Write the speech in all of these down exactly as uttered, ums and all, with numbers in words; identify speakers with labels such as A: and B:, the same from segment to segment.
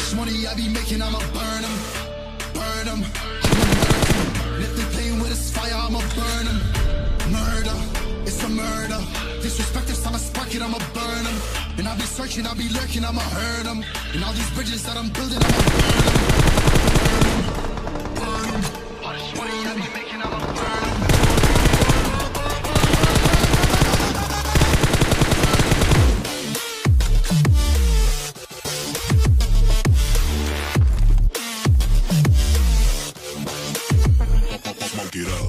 A: much money I be making, I'ma burn them, burn them, I'ma murder them. If they playing with this fire, I'ma burn them. Murder, it's a murder. Disrespect this, I'ma spark it, I'ma burn them. And I'll be searching, I'll be lurking, I'ma hurt them. And all these bridges that I'm building, I'ma burn them. Burn them, burn them. All this money I be making, I'ma burn them.
B: Get up.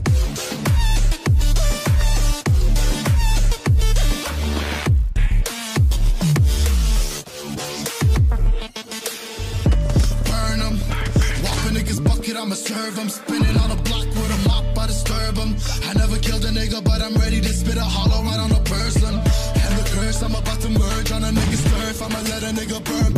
A: Burn them. Walk a nigga's bucket, I'ma serve them. Spinning on a block with a mop, I disturb them. I never killed a nigga, but I'm ready to spit a hollow right on a person. And the curse, I'm about to merge on a nigga's turf. I'ma let a nigga burn.